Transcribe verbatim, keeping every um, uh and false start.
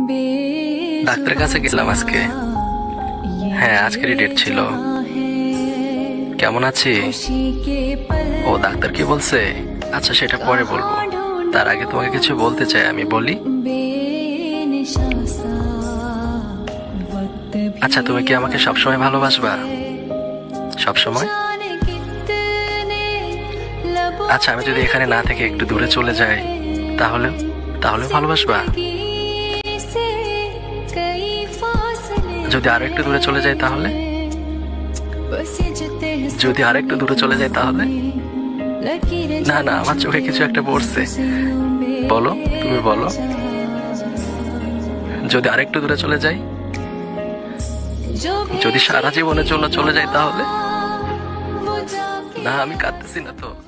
ডাক্তারের কাছে গেলাম আজকে। হ্যাঁ, আজকেরই ডেট ছিল। কেমন আছিস? ও, ডাক্তার কি বলছে? আচ্ছা, সেটা পরে বলবো। তার আগে তোমাকে কিছু বলতে চাই, আমি বলি। আচ্ছা, তুমি কি আমাকে সবসময় ভালোবাসবা? সবসময়? আচ্ছা, আমি যদি এখানে না থেকে একটু দূরে চলে যাই, তাহলে তাহলেও ভালোবাসবা? যদি আরো একটু দূরে চলে যাই তাহলে? যদি আর একটু দূরে চলে যাই তাহলে? না না, আমার চোখে কিছু একটা পড়ছে। বলো, তুমি বলো। যদি আর একটু দূরে চলে যাই? যদি সারা জীবনের জন্য চলে যাই তাহলে? না, আমি কাঁদতেছি না তো।